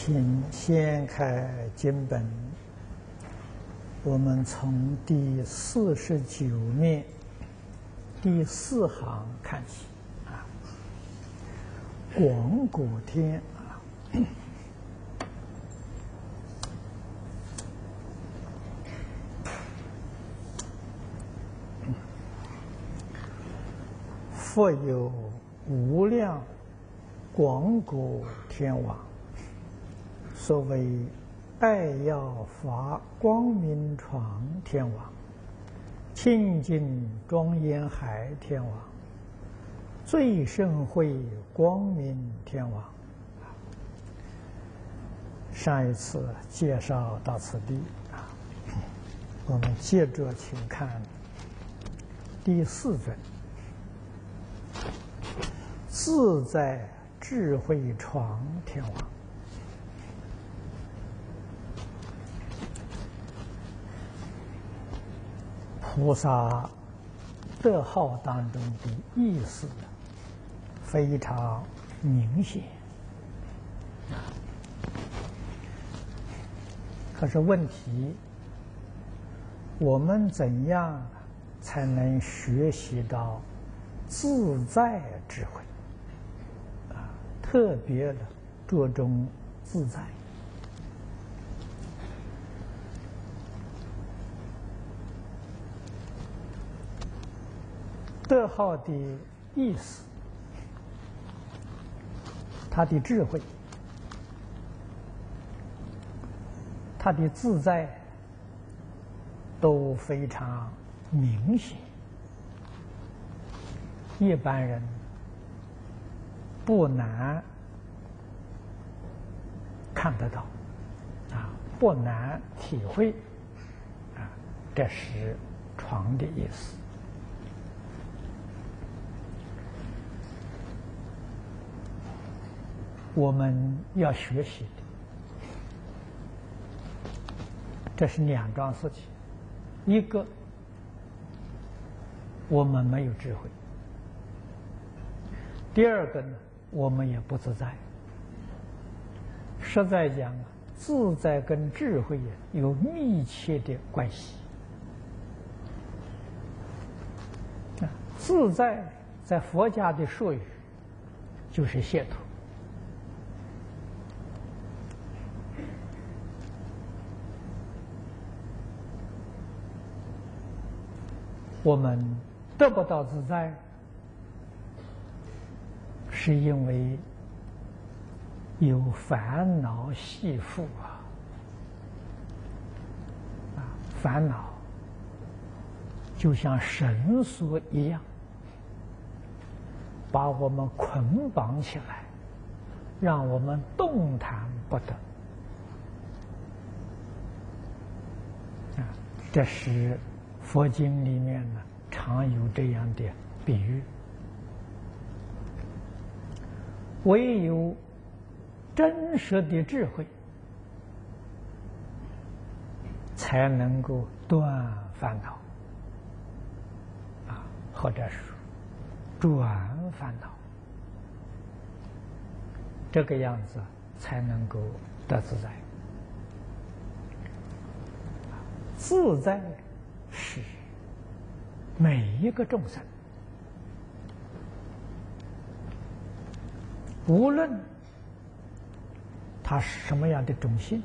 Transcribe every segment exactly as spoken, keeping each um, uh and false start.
请掀开经本，我们从第四十九面第四行看起啊。广果天啊，复有无量广果天王。所谓爱耀法光明幢天王，清净庄严海天王，最胜慧光明天王。上一次介绍到此地啊，我们接着请看第四尊，自在智慧幢天王。菩萨德号当中的意思非常明显，可是问题，我们怎样才能学习到自在智慧？啊，特别的着重自在。德号的意思，他的智慧，他的自在都非常明显，一般人不难看得到，啊，不难体会，啊，这是幢的意思。我们要学习的，这是两桩事情。一个，我们没有智慧；第二个呢，我们也不自在。实在讲啊，自在跟智慧有密切的关系。啊，自在在佛家的术语就是解脱。我们得不到自在，是因为有烦恼系缚啊！啊，烦恼就像绳索一样，把我们捆绑起来，让我们动弹不得。啊，这是佛经里面呢，常有这样的比喻。唯有真实的智慧，才能够断烦恼，啊，或者说转烦恼，这个样子才能够得自在。自在是每一个众生，无论他是什么样的种性，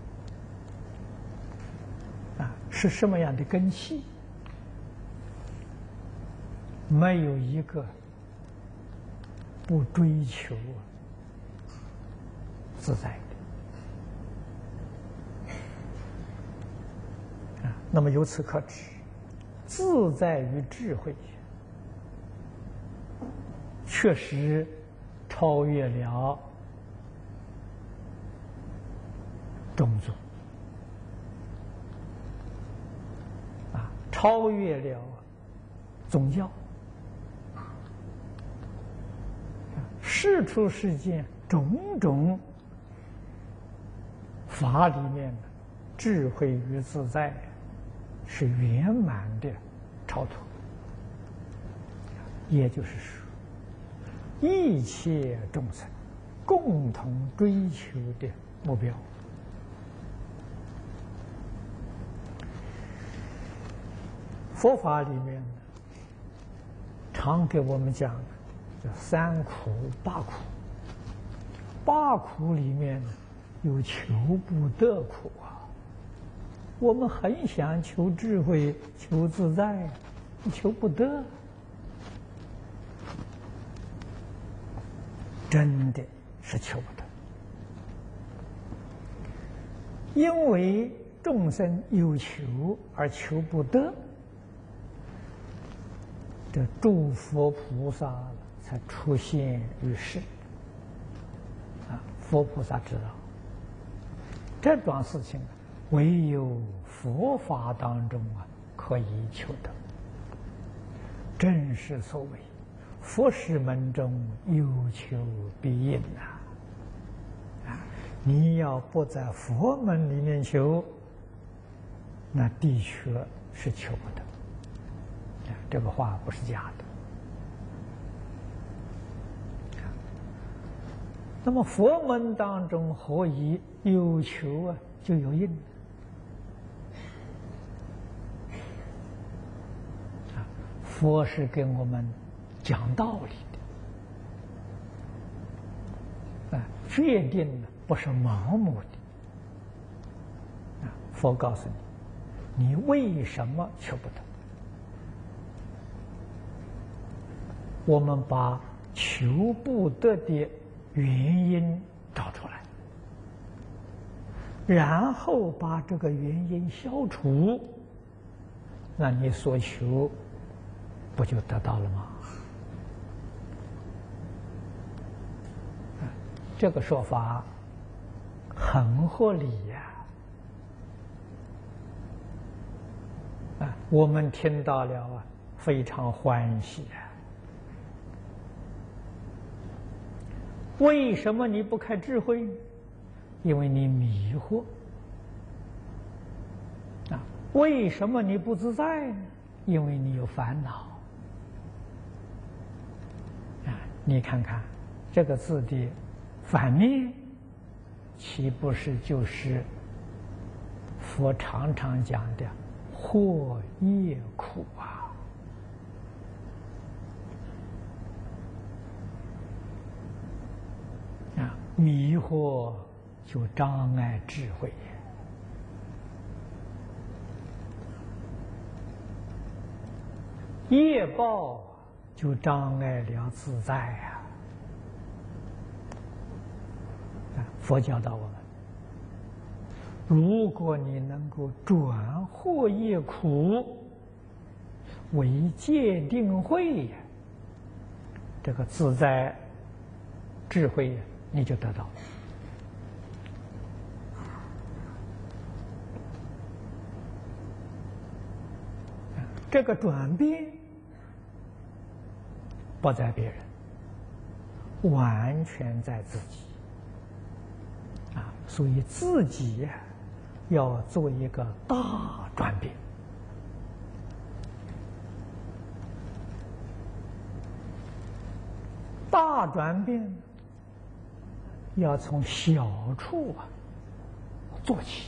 啊，是什么样的根器，没有一个不追求自在的。啊，那么由此可知，自在与智慧确实超越了种族，啊，超越了宗教，世出世间种种法里面的智慧与自在是圆满的超脱，也就是说，一切众生共同追求的目标。佛法里面常给我们讲叫三苦八苦，八苦里面有求不得苦啊。我们很想求智慧、求自在，求不得，真的是求不得。因为众生有求而求不得，这诸佛菩萨才出现于世。啊，佛菩萨知道这桩事情，唯有佛法当中啊可以求得。正是所谓佛事门中有求必应呐！啊，你要不在佛门里面求，那的确是求不得。啊，这个话不是假的。那么佛门当中何以有求啊，就有应。啊，佛是跟我们讲道理的，啊，决定不是盲目的。啊，佛告诉你，你为什么求不得？我们把求不得的原因找出来，然后把这个原因消除，那你所求不就得到了吗？这个说法很合理呀！啊，我们听到了啊，非常欢喜啊！为什么你不开智慧？因为你迷惑啊！为什么你不自在呢？因为你有烦恼啊！你看看这个字的反面，岂不是就是佛常常讲的惑业苦啊？啊，迷惑就障碍智慧，业报就障碍了自在呀！啊，佛教导我们，如果你能够转惑业苦为戒定慧，这个自在智慧你就得到了。这个转变不在别人，完全在自己啊！所以自己呀，要做一个大转变。大转变要从小处啊做起。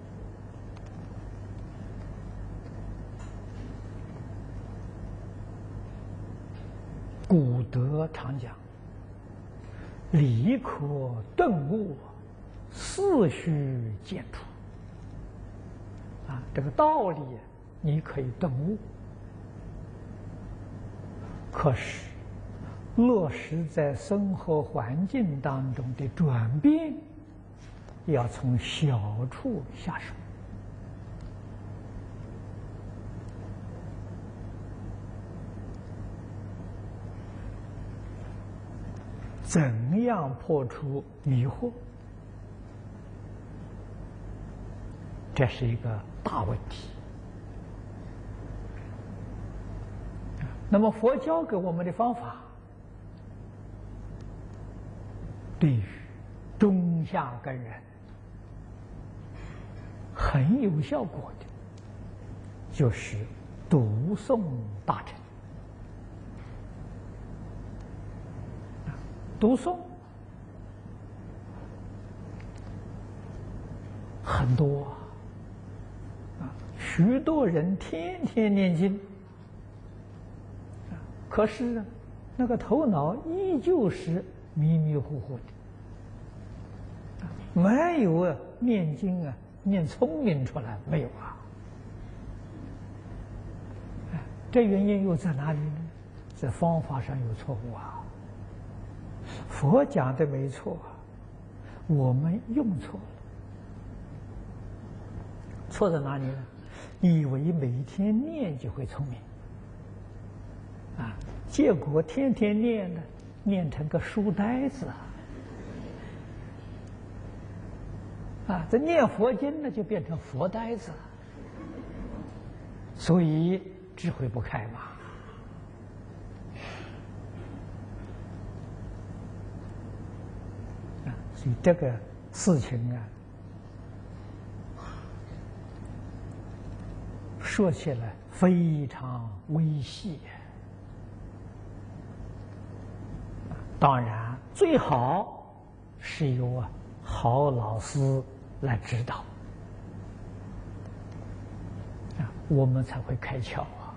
古德常讲：“理可顿悟，事须见出。”啊，这个道理你可以顿悟，可是落实在生活环境当中的转变，要从小处下手。怎样破除迷惑？这是一个大问题。那么佛教给我们的方法，对于中下根人很有效果的，就是读诵大乘。读诵很多啊，许多人天天念经，可是那个头脑依旧是迷迷糊糊的，没有啊念经啊念聪明出来，没有啊。这原因又在哪里呢？在方法上有错误啊。佛讲的没错，我们用错了。错在哪里呢？以为每天念就会聪明，啊，结果天天念呢，念成个书呆子啊！啊，这念佛经呢，就变成佛呆子，所以智慧不开嘛。啊，所以这个事情啊，说起来非常微细。当然，最好是由啊好老师来指导，啊，我们才会开窍啊。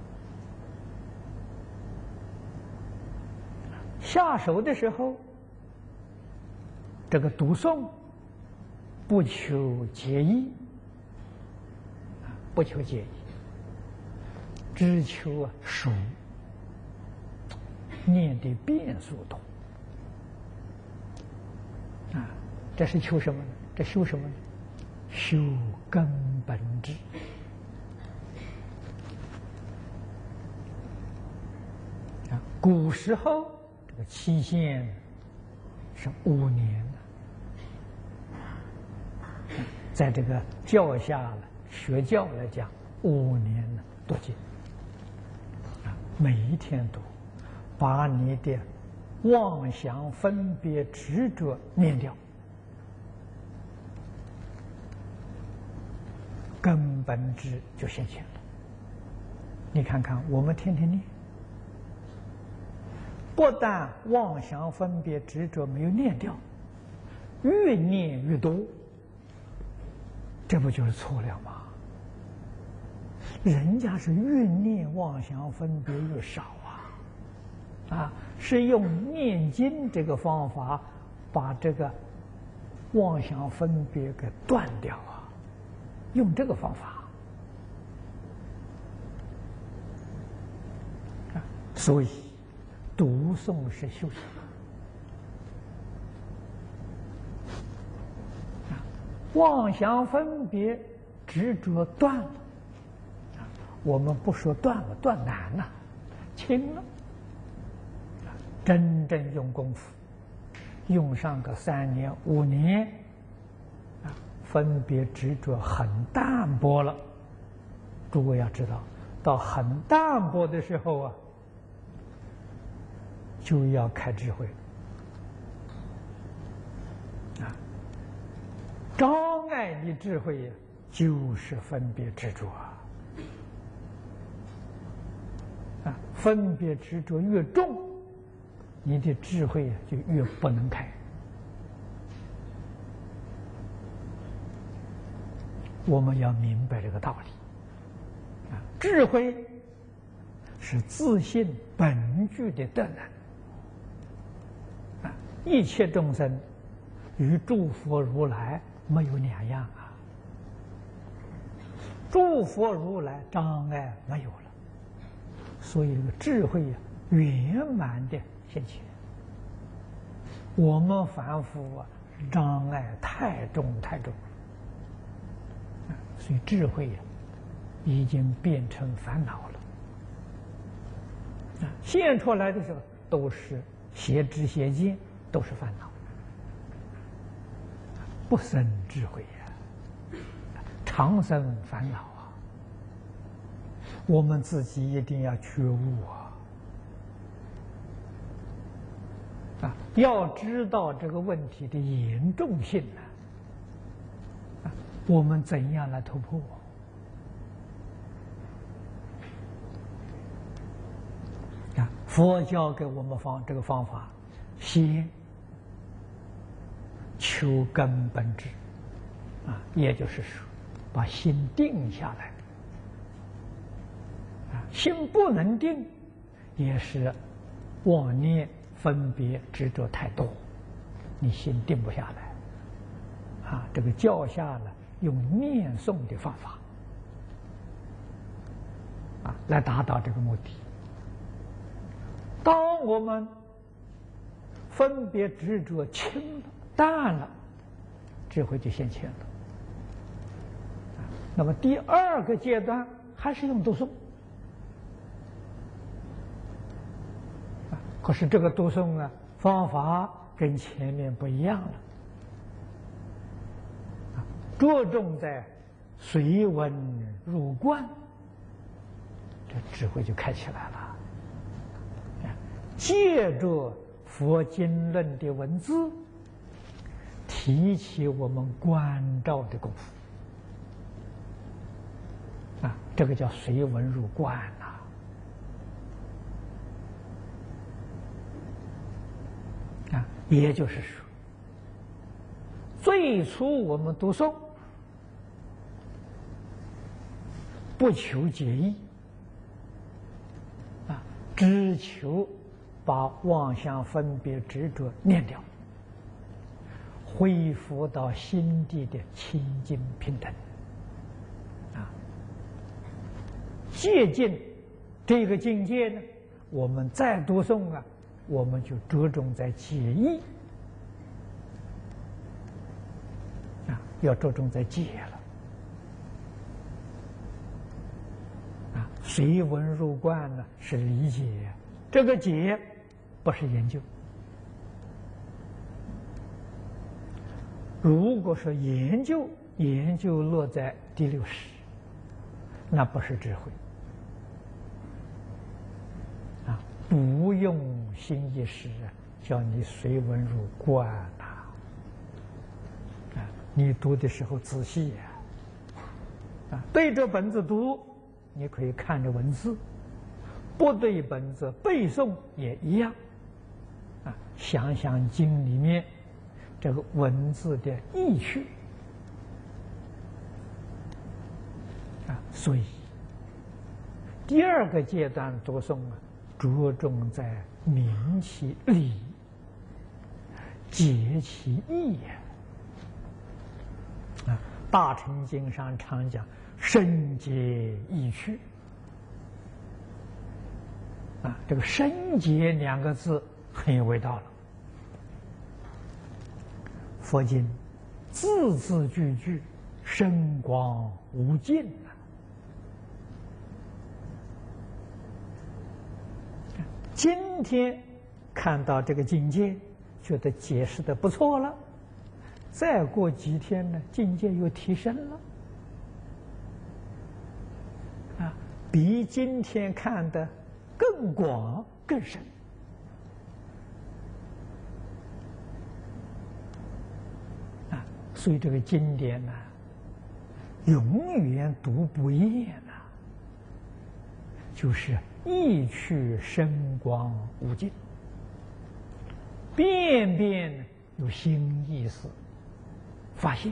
下手的时候，这个读诵不求结义，不求结义，只求啊熟，念的遍数多。啊，这是求什么呢？这修什么呢？修根本智。啊，古时候这个期限是五年的，在这个教下了学教来讲，五年呢读经，啊，每一天读，把你的妄想、分别、执着念掉，根本智就现前了。你看看，我们天天念，不但妄想、分别、执着没有念掉，越念越多，这不就是错了吗？人家是越念妄想、分别越少啊，啊，是用念经这个方法把这个妄想、分别给断掉啊，用这个方法。所以，读诵是修行。妄想、分别、执着断了，我们不说断了，断难了，轻了。真正用功夫，用上个三年、五年，啊，分别执着很淡薄了。诸位要知道，到很淡薄的时候啊，就要开智慧啊！障碍你智慧呀，就是分别执着啊！啊，分别执着越重，你的智慧就越不能开。我们要明白这个道理啊！智慧是自信本具的德能。一切众生与诸佛如来没有两样啊！诸佛如来障碍没有了，所以这个智慧呀、啊、圆满的现前。我们凡夫啊，障碍太重太重了，所以智慧呀、啊、已经变成烦恼了。啊，现出来的时候都是邪知邪见。都是烦恼，不生智慧呀、啊，常生烦恼啊！我们自己一定要觉悟啊！啊，要知道这个问题的严重性呢、啊，啊，我们怎样来突破？啊，佛教给我们方这个方法，先求根本智， 啊，也就是说，把心定下来。啊，心不能定，也是妄念、分别、执着太多，你心定不下来。啊，这个教下呢，用念诵的方法，啊，来达到这个目的。当我们分别执着轻了、淡了，智慧就现前了。那么第二个阶段还是用读诵，可是这个读诵啊，方法跟前面不一样了，着重在随文入观，这智慧就开起来了。借着佛经论的文字，提起我们观照的功夫，啊，这个叫随文入观呐。啊，也就是说，最初我们读诵，不求解义，啊，只求把妄想、分别、执着念掉，恢复到心地的清净平等。啊，接近这个境界呢，我们再读诵啊，我们就着重在解义，啊，要着重在解了。啊，随文入观呢是理解，这个解不是研究。如果说研究，研究落在第六识，那不是智慧。啊，不用心意识啊，叫你随文入观呐。啊，你读的时候仔细呀。啊，对着本子读，你可以看着文字；不对本子背诵也一样。啊，想想经里面这个文字的意趣。啊，所以第二个阶段读诵啊，着重在明其理，解其意呀。啊，大乘经上常讲深解意趣。啊，这个深解两个字很有味道了。佛经字字句句深广无尽啊！今天看到这个境界，觉得解释的不错了，再过几天呢，境界又提升了，啊，比今天看的更广更深。啊，所以这个经典呢、啊，永远读不厌呐、啊，就是意趣深广无尽，遍遍有新意思发现。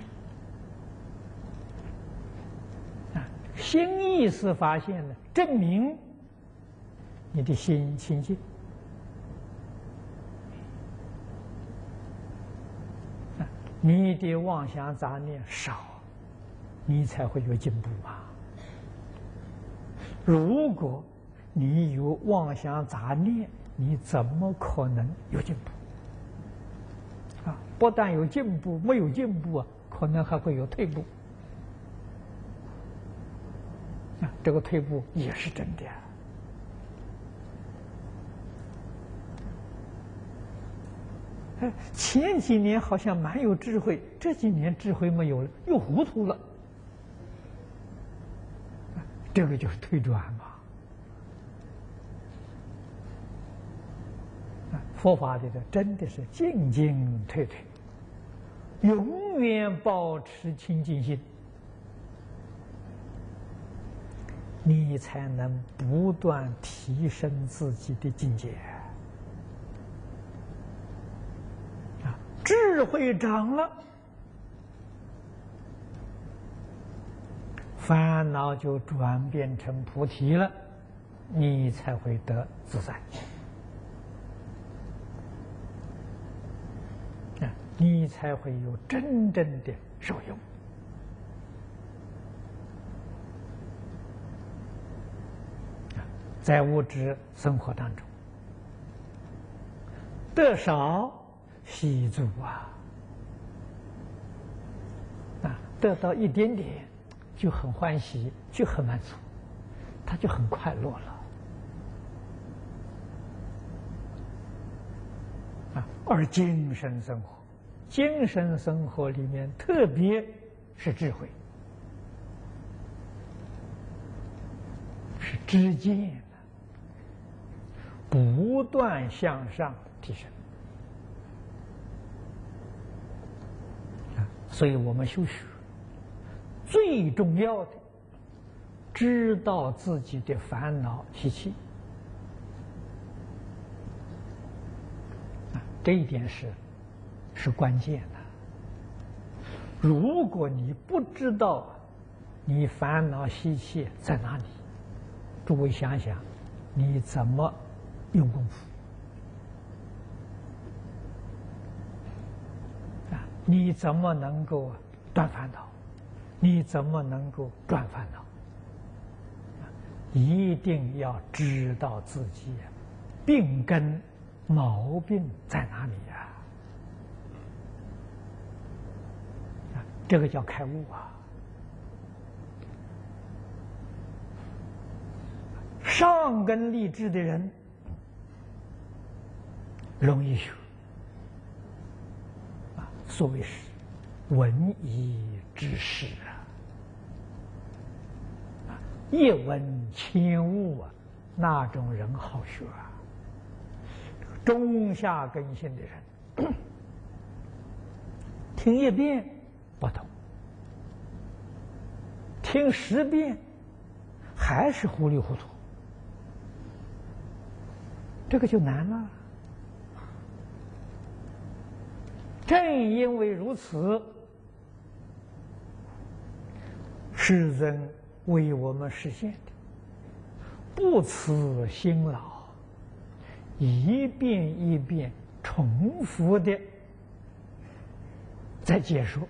啊，新意思发现呢，证明你的心清净。啊，你的妄想杂念少，你才会有进步嘛。如果你有妄想杂念，你怎么可能有进步？啊，不但有进步，没有进步啊，可能还会有退步。啊，这个退步也是真的。哎，前几年好像蛮有智慧，这几年智慧没有了，又糊涂了。这个就是退转嘛。佛法里头真的是进进退退，永远保持清净心，你才能不断提升自己的境界。啊，智慧长了， 烦恼就转变成菩提了，你才会得自在。啊，你才会有真正的受用。在物质生活当中，得少惜足啊！啊，得到一点点就很欢喜，就很满足，他就很快乐了。啊，而精神生活，精神生活里面特别是智慧，是知见。不断向上提升啊！所以我们修学最重要的，知道自己的烦恼习气啊，这一点是是关键的。如果你不知道你烦恼习气在哪里，诸位想想，你怎么用功夫啊？你怎么能够断烦恼？你怎么能够转烦恼？一定要知道自己病根毛病在哪里呀？啊，这个叫开悟啊！上根立志的人容易学啊，所谓是闻一知十啊，一闻千悟啊，那种人好学啊。中下根性的人，听一遍不懂，听十遍还是糊里糊涂，这个就难了。正因为如此，世尊为我们实现的不辞辛劳，一遍一遍重复的在解说。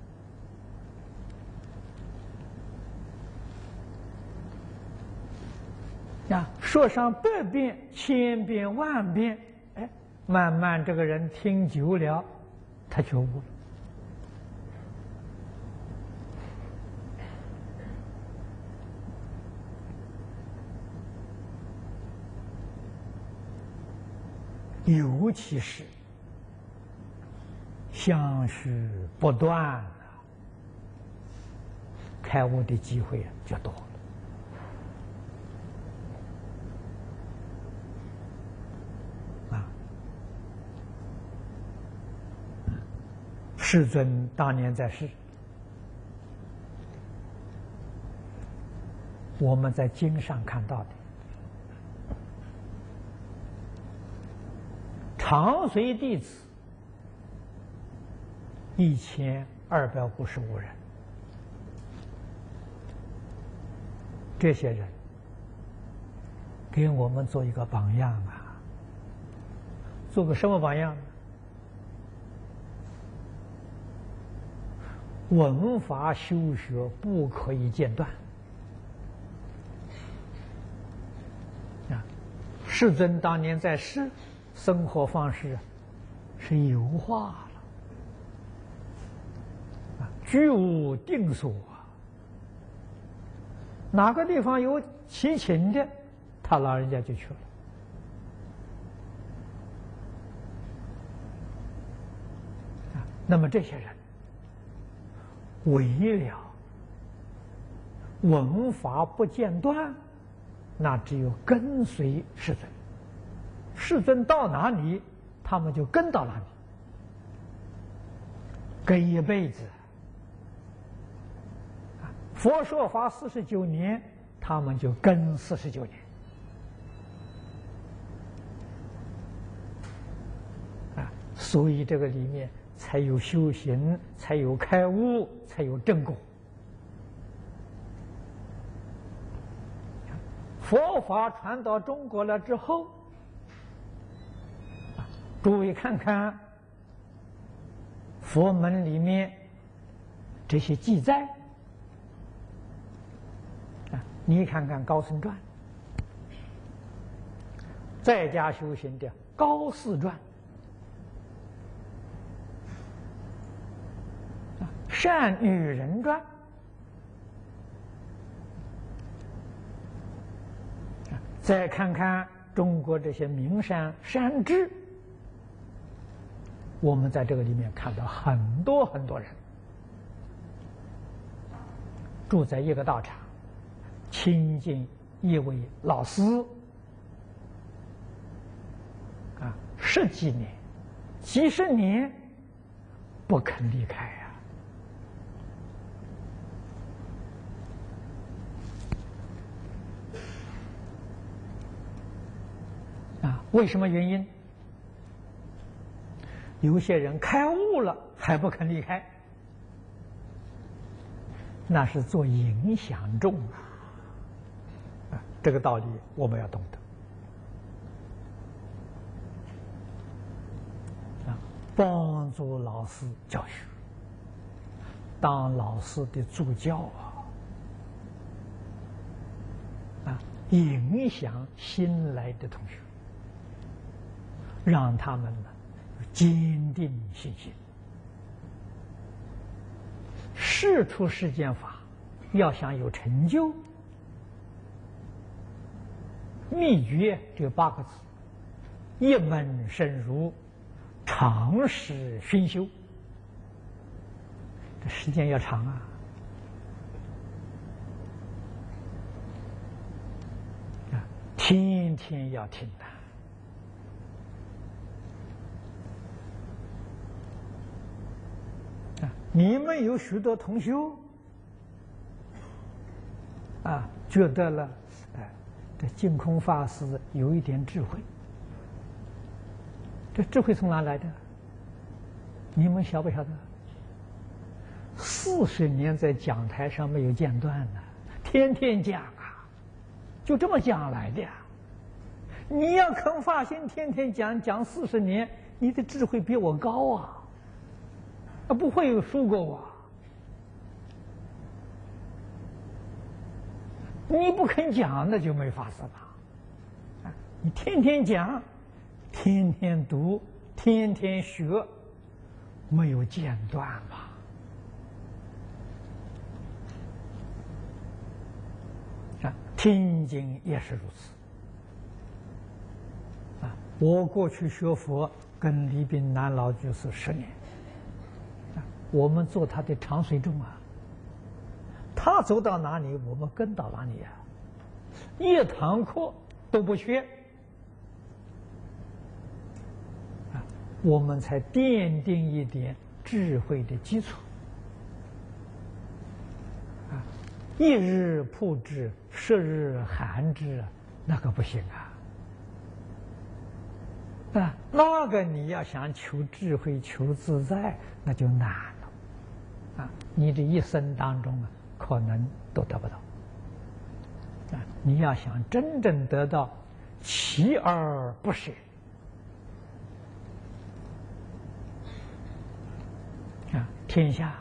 啊，说上百遍、千遍、万遍，哎，慢慢这个人听久了，他觉悟了。尤其是相续不断啊，开悟的机会就多了。啊，世尊当年在世，我们在经上看到的。长随弟子一千二百五十五人，这些人给我们做一个榜样啊！做个什么榜样呢？闻法修学不可以间断啊！世尊当年在世。生活方式是油画了，居无定所，哪个地方有齐秦的，他老人家就去了。啊，那么这些人为了闻法不间断，那只有跟随世尊。世尊到哪里，他们就跟到哪里，跟一辈子。佛说法四十九年，他们就跟四十九年。啊，所以这个里面才有修行，才有开悟，才有正果。 佛法传到中国了之后，诸位看看佛门里面这些记载啊，你看看高僧传，在家修行的高士传，啊，善女人传，啊，再看看中国这些名山山志。我们在这个里面看到很多很多人住在一个道场，亲近一位老师啊，十几年、几十年不肯离开呀！啊，为什么原因？有些人开悟了还不肯离开，那是做影响众啊！啊，这个道理我们要懂得啊，帮助老师教学，当老师的助教啊，啊，影响新来的同学，让他们呢坚定信心。事出世间法要想有成就，秘诀只有八个字：一门深入，长时熏修。这时间要长啊！啊，天天要听的。你们有许多同修啊，觉得了，哎，这净空法师有一点智慧。这智慧从哪来的？你们晓不晓得？四十年在讲台上没有间断呢，天天讲啊，就这么讲来的。你要肯发心，天天讲讲四十年，你的智慧比我高啊！啊，不会有输过我。你不肯讲，那就没法子了。啊，你天天讲，天天读，天天学，没有间断吧？啊，听经也是如此。啊，我过去学佛跟李炳南老居士十年。我们做他的长随众啊，他走到哪里，我们跟到哪里呀、啊，一堂课都不缺啊，我们才奠定一点智慧的基础啊。一日曝之，十日寒之，那个不行啊。啊，那个你要想求智慧、求自在，那就难了。啊，你这一生当中啊，可能都得不到。啊，你要想真正得到锲而不舍，啊，天下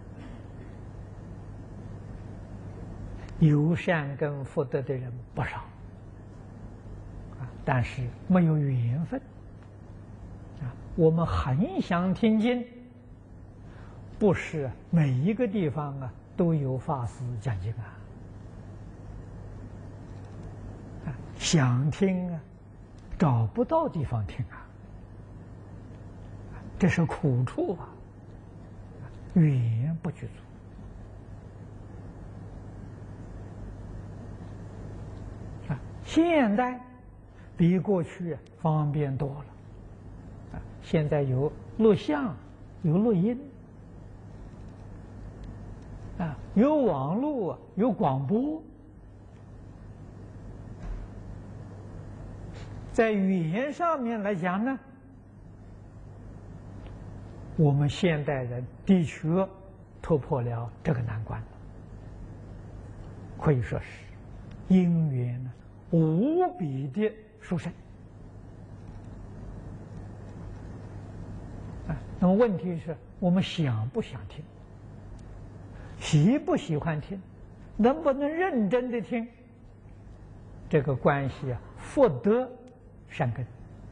有善根福德的人不少，啊，但是没有缘分。啊，我们很想听经。不是每一个地方啊都有法师讲经啊，啊，想听啊，找不到地方听啊，这是苦处啊，缘不具足。啊，现在比过去方便多了，啊，现在有录像，有录音。啊，有网络，有广播，在语言上面来讲呢，我们现代人的确突破了这个难关，可以说是因缘无比的殊胜。啊，那么问题是我们想不想听，喜不喜欢听，能不能认真的听？这个关系啊，福德善根。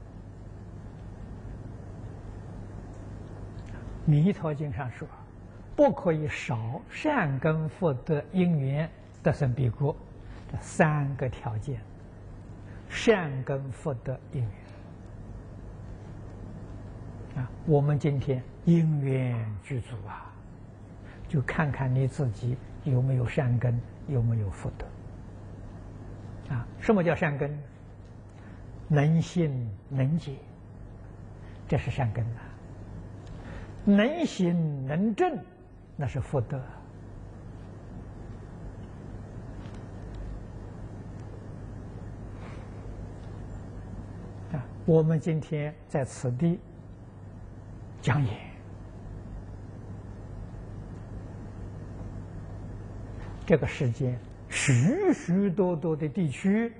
弥陀经上说，不可以少善根福德因缘得生彼国，这三个条件，善根福德因缘啊，我们今天因缘具足啊，就看看你自己有没有善根，有没有福德啊？什么叫善根？能信能解，这是善根啊。能行能正，那是福德。啊，我们今天在此地讲演，这个世界许许多多的地区，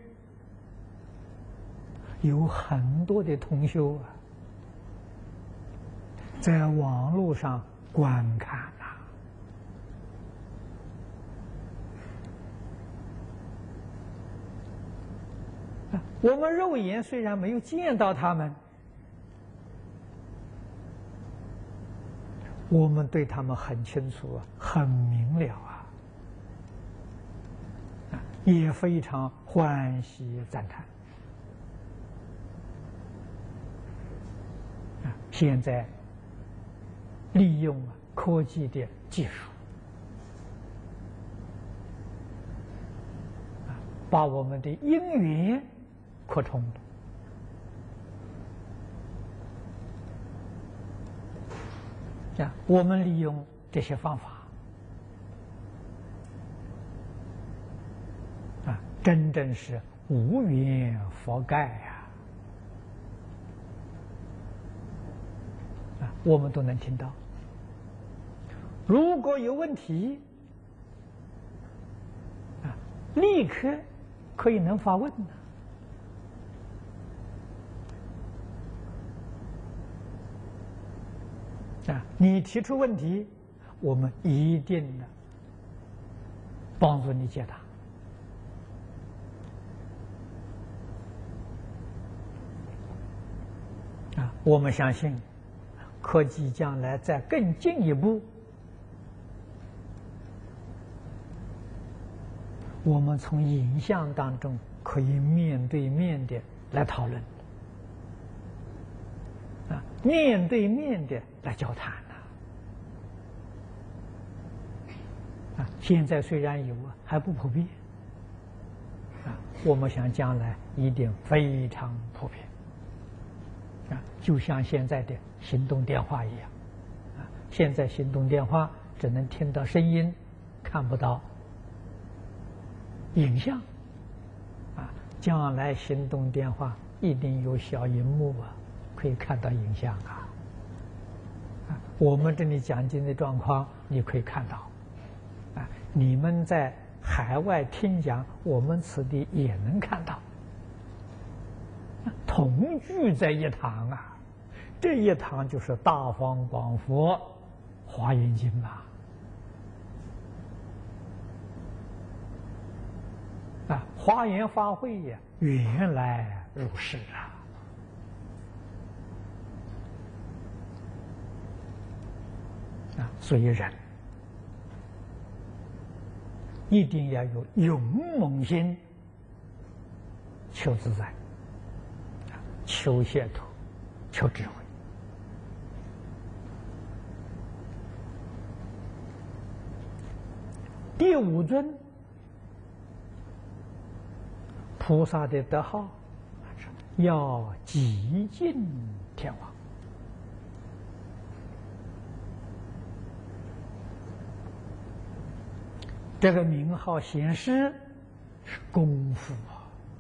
有很多的同修啊，在网络上观看呐、啊，我们肉眼虽然没有见到他们，我们对他们很清楚啊，很明了啊，啊，也非常欢喜赞叹。啊，现在利用科技的技术，啊，把我们的因缘扩充了。啊，我们利用这些方法，啊，真正是无缘佛盖呀！啊，我们都能听到。如果有问题，啊，立刻可以能发问的。啊，你提出问题，我们一定的帮助你解答。啊，我们相信科技将来再更进一步，我们从影像当中可以面对面的来讨论，啊，面对面的来交谈呐。啊，现在虽然有啊，还不普遍，啊，我们想将来一定非常普遍。啊，就像现在的行动电话一样，啊，现在行动电话只能听到声音，看不到影像，啊，将来行动电话一定有小荧幕啊，可以看到影像啊。啊，我们这里讲经的状况你可以看到，啊，你们在海外听讲，我们此地也能看到。同聚在一堂啊，这一堂就是大方广佛华严经吧。啊，华严法会呀，原来如是啊。啊，所以人一定要有勇猛心，求自在。求解脱，求智慧。第五尊菩萨的德号，要极尽天王。这个名号显示是功夫啊。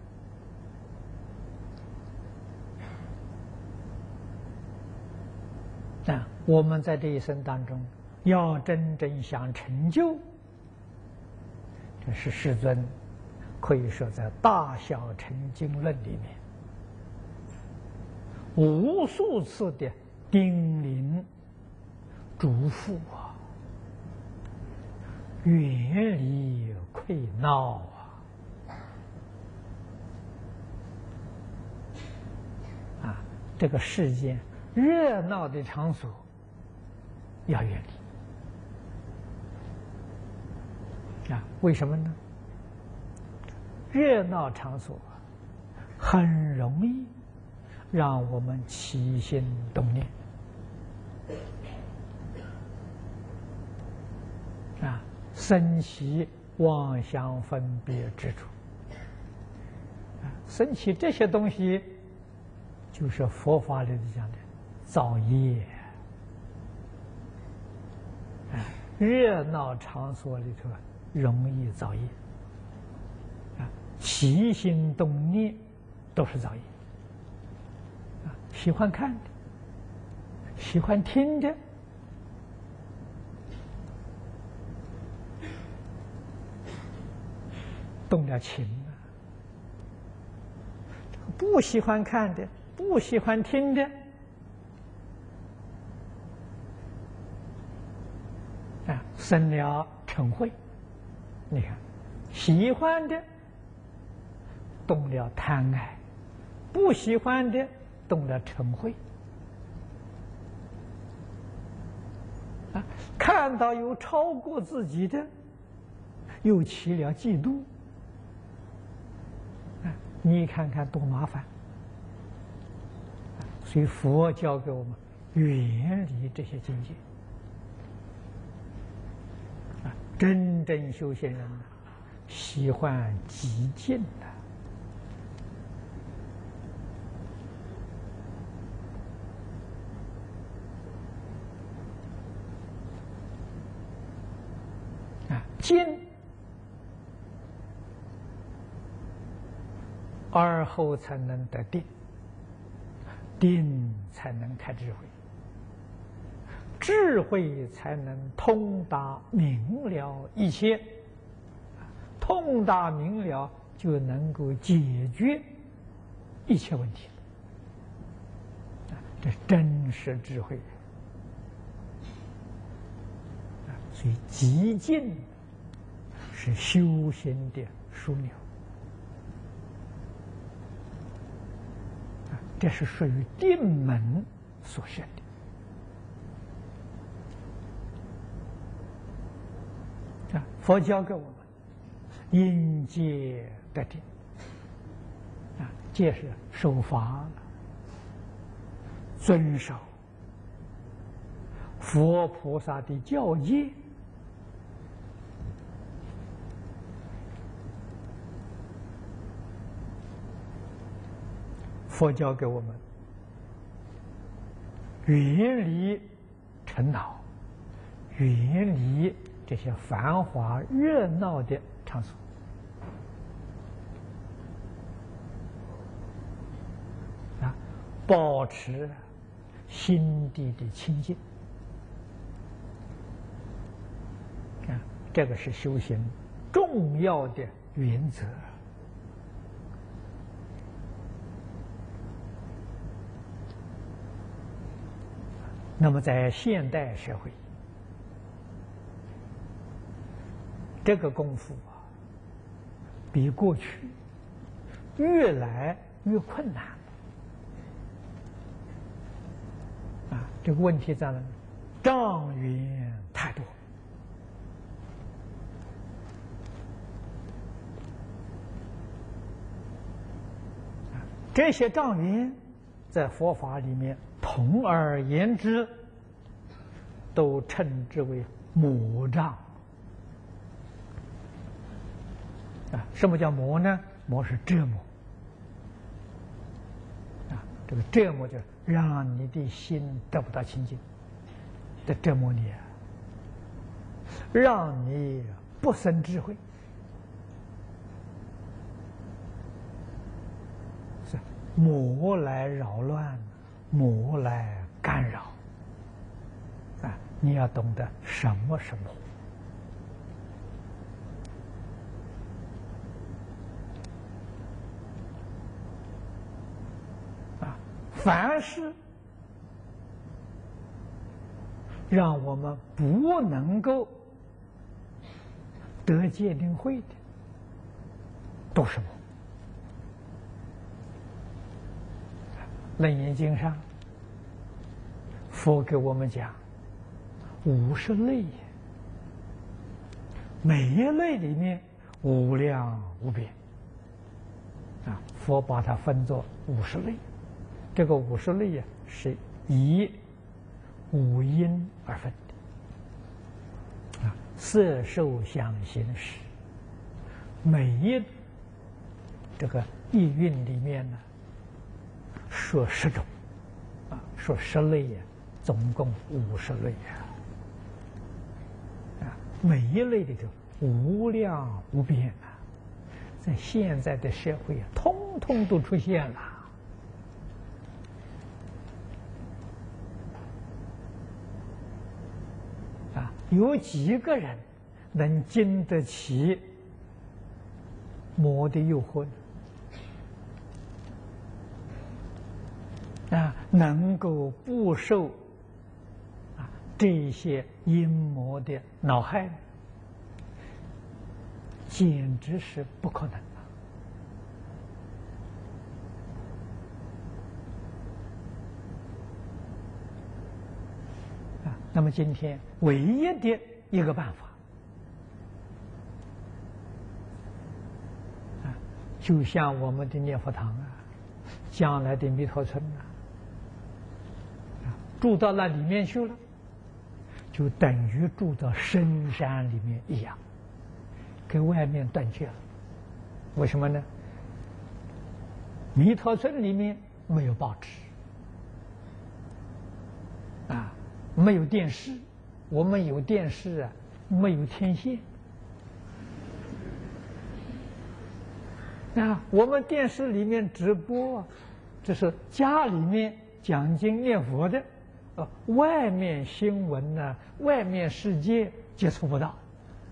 啊，我们在这一生当中，要真正想成就，这是世尊可以说在《大小乘经论》里面，无数次的叮咛、嘱咐啊，远离溃闹啊！啊，这个世间热闹的场所要远离啊！为什么呢？热闹场所很容易让我们起心动念啊，生起妄想分别执着啊，生起这些东西，就是佛法里头讲的造业啊。热闹场所里头容易造业啊，起心动念都是造业。喜欢看的，喜欢听的，动了情啊；不喜欢看的，不喜欢听的，啊，生了嗔恚。你看，喜欢的动了贪爱，不喜欢的动了嗔恚啊，看到有超过自己的，又起了嫉妒啊，你看看多麻烦啊！所以佛教给我们远离这些境界啊，真正修行人喜欢寂静的。静，而后才能得定，定才能开智慧，智慧才能通达明了一切，通达明了就能够解决一切问题了。这是真实智慧。所以极静是修行的枢纽，这是属于定门所选的。啊，佛教给我们因戒得定，啊，戒是守法，遵守佛菩萨的教戒。佛教给我们远离尘恼，远离这些繁华热闹的场所，啊，保持心地的清净，啊，这个是修行重要的原则。那么，在现代社会，这个功夫啊，比过去越来越困难啊！这个问题在哪里？障缘太多啊！这些障缘在佛法里面，统而言之，都称之为魔障啊。什么叫魔呢？魔是折磨啊，这个折磨就让你的心得不到清净，在折磨你啊，让你不生智慧，是魔来扰乱，魔来干扰啊！你要懂得什么是魔凡是让我们不能够得戒定慧的，都是魔。《楞严经》上，佛给我们讲五十类，每一类里面无量无边啊，佛把它分作五十类。这个五十类呀，是以五因而分的啊，色受想行识，每一这个意蕴里面呢，说十种啊，说十类呀，总共五十类呀啊，每一类里头无量无边啊，在现在的社会啊，通通都出现了。啊，有几个人能经得起魔的诱惑呢？啊，能够不受啊这些阴魔的恼害，简直是不可能的。啊，那么今天唯一的一个办法，啊，就像我们的念佛堂啊，将来的弥陀村啊。住到那里面去了，就等于住到深山里面一样，跟外面断绝了。为什么呢？弥陀村里面没有报纸，啊，没有电视，我们有电视啊，没有天线。啊，我们电视里面直播，这是家里面讲经念佛的。呃，外面新闻呢，外面世界接触不到，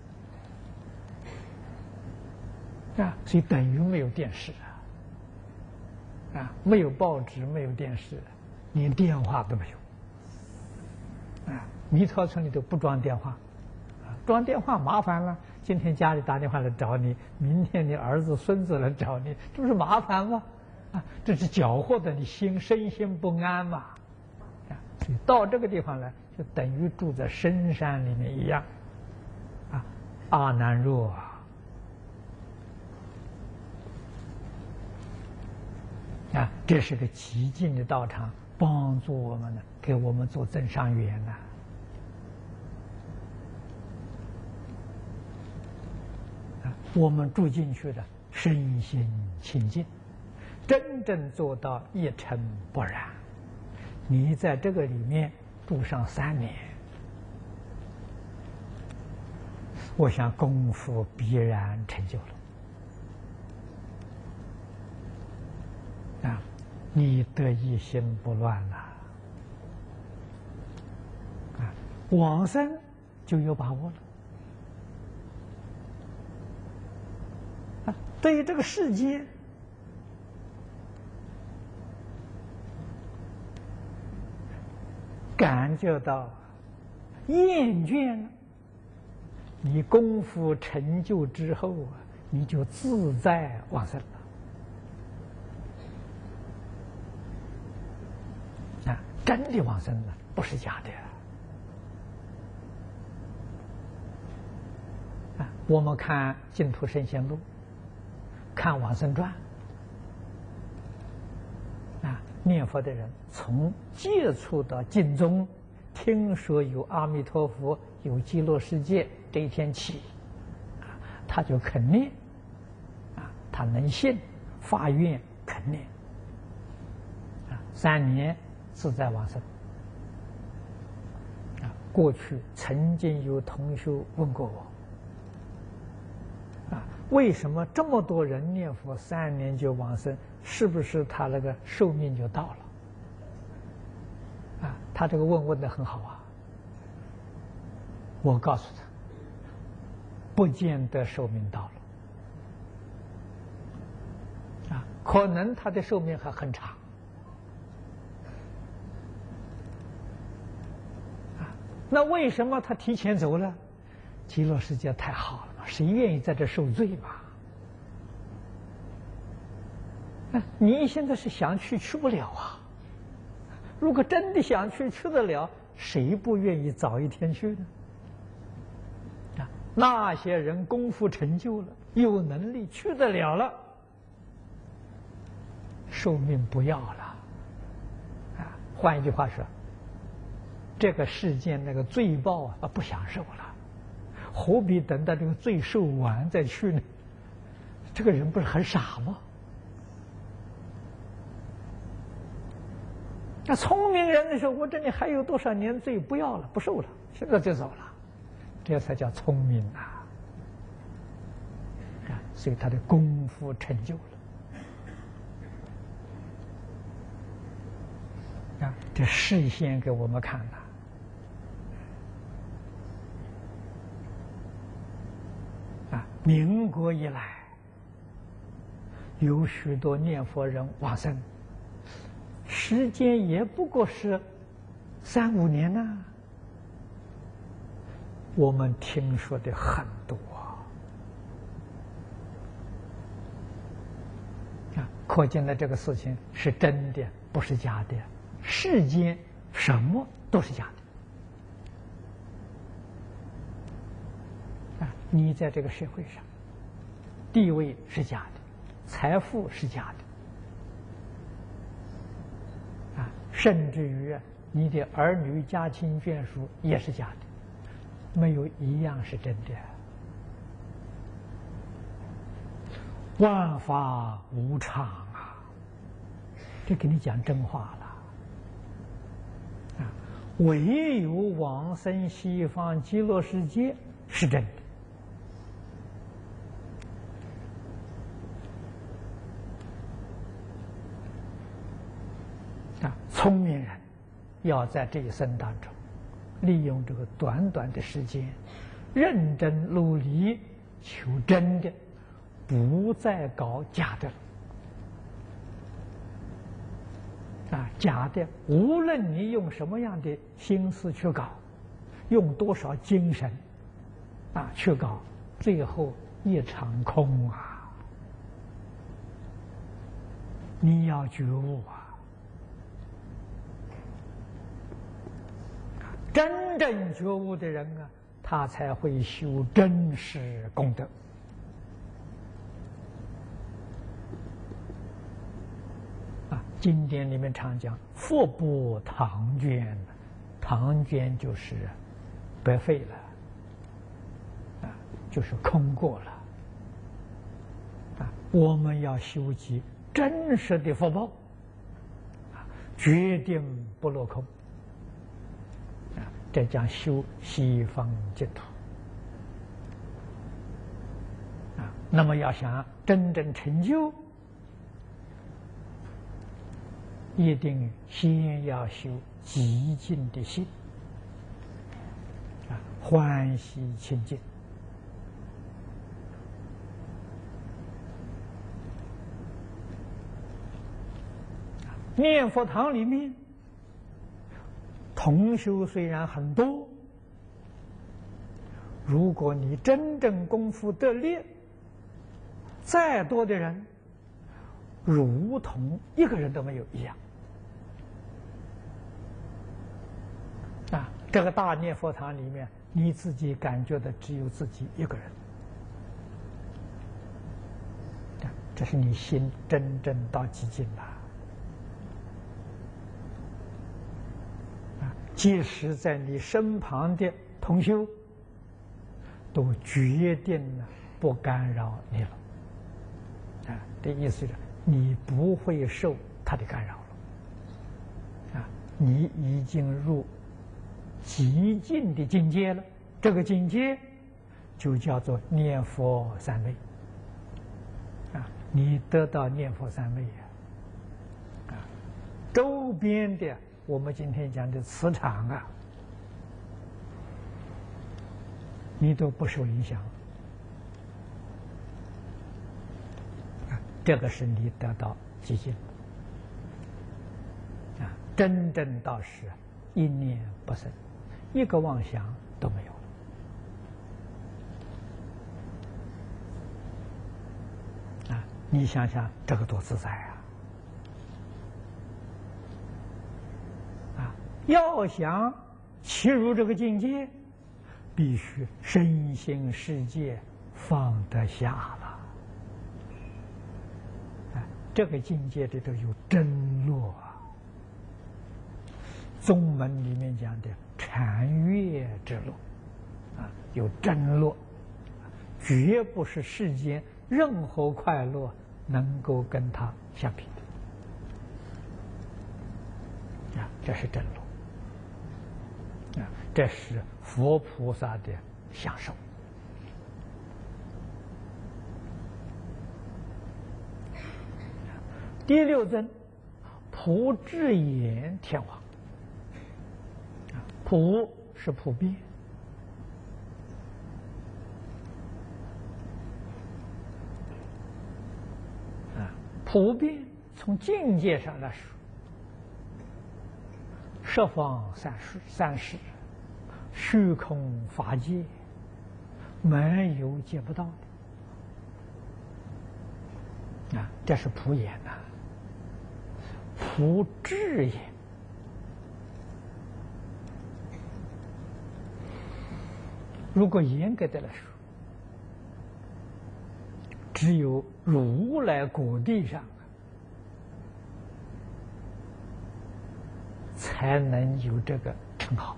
啊，所以等于没有电视啊，啊，没有报纸，没有电视，连电话都没有，啊，弥陀村里头不装电话，啊，装电话麻烦了，今天家里打电话来找你，明天你儿子孙子来找你，这不是麻烦吗？啊，这是搅和的你心身心不安嘛。到这个地方来，就等于住在深山里面一样，啊，阿难若啊，这是个极尽的道场，帮助我们呢，给我们做增上缘呐。啊，我们住进去的身心清净，真正做到一尘不染。你在这个里面住上三年，我想功夫必然成就了。啊，你得一心不乱了，啊，往生就有把握了。啊，对于这个世界，感觉到厌倦了，你功夫成就之后啊，你就自在往生了。啊，真的往生了，不是假的。啊，我们看《净土圣贤录》，看《往生传》。念佛的人从接触到经中，听说有阿弥陀佛、有极乐世界这一天起，啊，他就肯念，啊，他能信，发愿肯念，啊，三年自在往生。啊，过去曾经有同学问过我，啊，为什么这么多人念佛三年就往生？是不是他那个寿命就到了？啊，他这个问问的很好啊。我告诉他，不见得寿命到了，啊，可能他的寿命还很长， 那为什么他提前走了？极乐世界太好了嘛，谁愿意在这受罪嘛？啊，你现在是想去去不了啊。如果真的想去去得了，谁不愿意早一天去呢？啊，那些人功夫成就了，有能力去得了了，寿命不要了。啊，换一句话说，这个世间那个罪报啊，不想受了，何必等到这个罪受完再去呢？这个人不是很傻吗？那聪明人的时候，我这里还有多少年罪不要了，不受了，现在就走了，这才叫聪明啊！啊，所以他的功夫成就了。啊，这示现给我们看的。啊，民国以来，有许多念佛人往生。时间也不过是三五年呐、啊，我们听说的很多啊，可见的这个事情是真的，不是假的。世间什么都是假的啊！你在这个社会上，地位是假的，财富是假的。甚至于你的儿女家亲眷属也是假的，没有一样是真的。万法无常啊，这给你讲真话了啊！唯有往生西方极乐世界是真的。啊，聪明人要在这一生当中，利用这个短短的时间，认真努力求真的，不再搞假的了。啊，假的，无论你用什么样的心思去搞，用多少精神啊去搞，最后一场空啊！你要觉悟啊！真正觉悟的人啊，他才会修真实功德。啊，经典里面常讲“佛钵唐捐”，唐捐就是白费了，啊，就是空过了。啊，我们要修集真实的福报，啊，决定不落空。这叫修西方净土啊！那么要想真正成就，一定先要修极静的心啊，欢喜清净。念佛堂里面同修虽然很多，如果你真正功夫得力，再多的人，如同一个人都没有一样。啊，这个大念佛堂里面，你自己感觉的只有自己一个人，这是你心真正到极境了。即使在你身旁的同修，都决定了不干扰你了。啊，这意思是你不会受他的干扰了。啊，你已经入极静的境界了。这个境界就叫做念佛三昧。啊，你得到念佛三昧啊，啊，周边的。我们今天讲的磁场啊，你都不受影响啊，这个是你得到极境啊，真正到时一念不生， 一个妄想都没有了。啊，你想想这个多自在啊！啊，要想切入这个境界，必须身心世界放得下了。啊，这个境界里头有真落啊。宗门里面讲的禅悦之乐，啊，有真乐，绝不是世间任何快乐能够跟它相比的。啊，这是真乐，啊，这是佛菩萨的享受。第六尊，普智眼天王。普是普遍，啊，普遍从境界上来说，十方三世三世，虚空法界，没有见不到的，啊，这是普眼呐，普智眼。如果严格的来说，只有如来果地上才能有这个称号。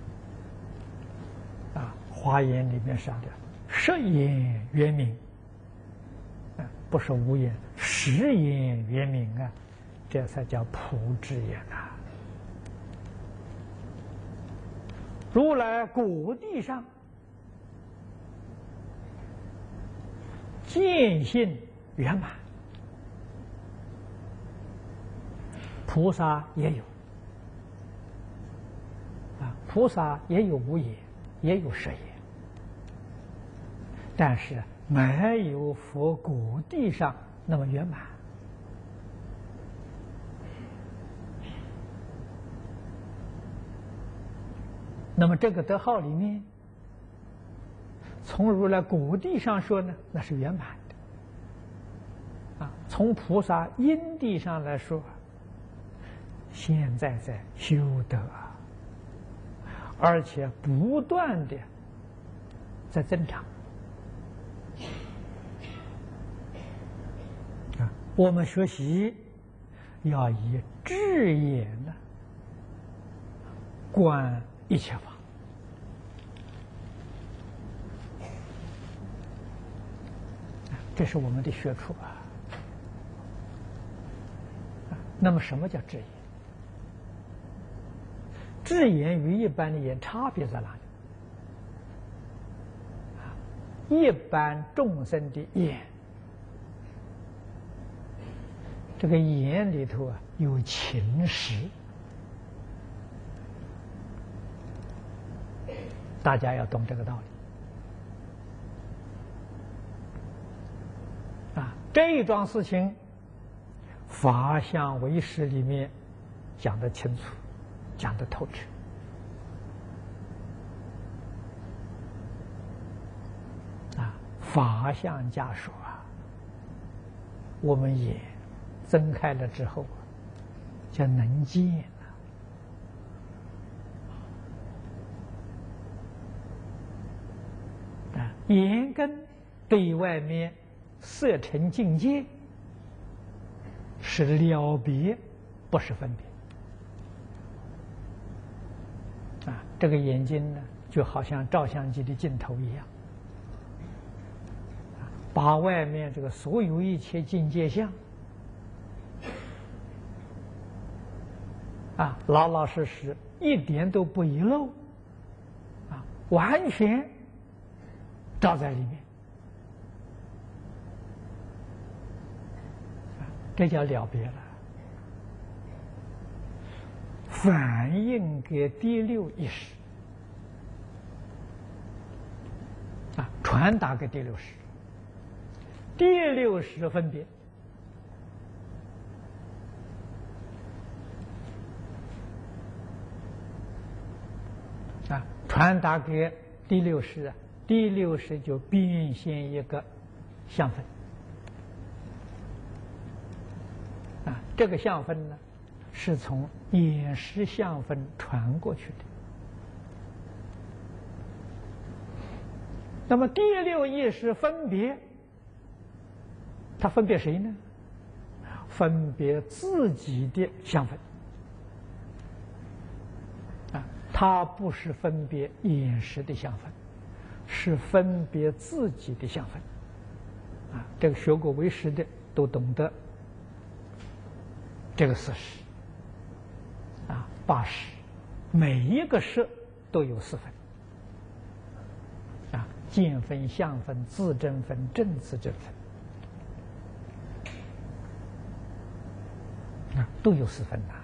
啊，《华严》里面上的十眼圆明，啊，不是无眼，十眼圆明啊，这才叫普智眼呐。如来果地上见性圆满，菩萨也有啊，菩萨也有无眼，也有十眼，但是没有佛果地上那么圆满。那么这个德号里面，从如来果地上说呢，那是圆满的，啊，从菩萨因地上来说，现在在修德啊，而且不断的在增长。啊，我们学习要以智眼呢观一切法。这是我们的学处啊。那么，什么叫智眼？智眼与一般的眼差别在哪里？一般众生的眼，这个眼里头啊有情识，大家要懂这个道理。啊，这一桩事情，《法相唯识》里面讲得清楚，讲得透彻。啊，法相家说啊，我们眼睁开了之后，就能见了。啊，眼根对外面色尘境界是了别，不是分别。啊，这个眼睛呢，就好像照相机的镜头一样，把外面这个所有一切境界相，啊，老老实实，一点都不遗漏，啊，完全照在里面。这叫了别了，反映给第六意识，啊，传达给第六识。第六识分别， 啊，传达给第六识啊，第六识就变现一个相分。啊，这个相分呢，是从眼识相分传过去的。那么第六意识分别，它分别谁呢？分别自己的相分。啊，它不是分别眼识的相分，是分别自己的相分。啊，这个学过唯识的都懂得这个事实。啊，八识，每一个识都有四分。啊，见分、相分、自证分、正自证分，啊，都有四分呐。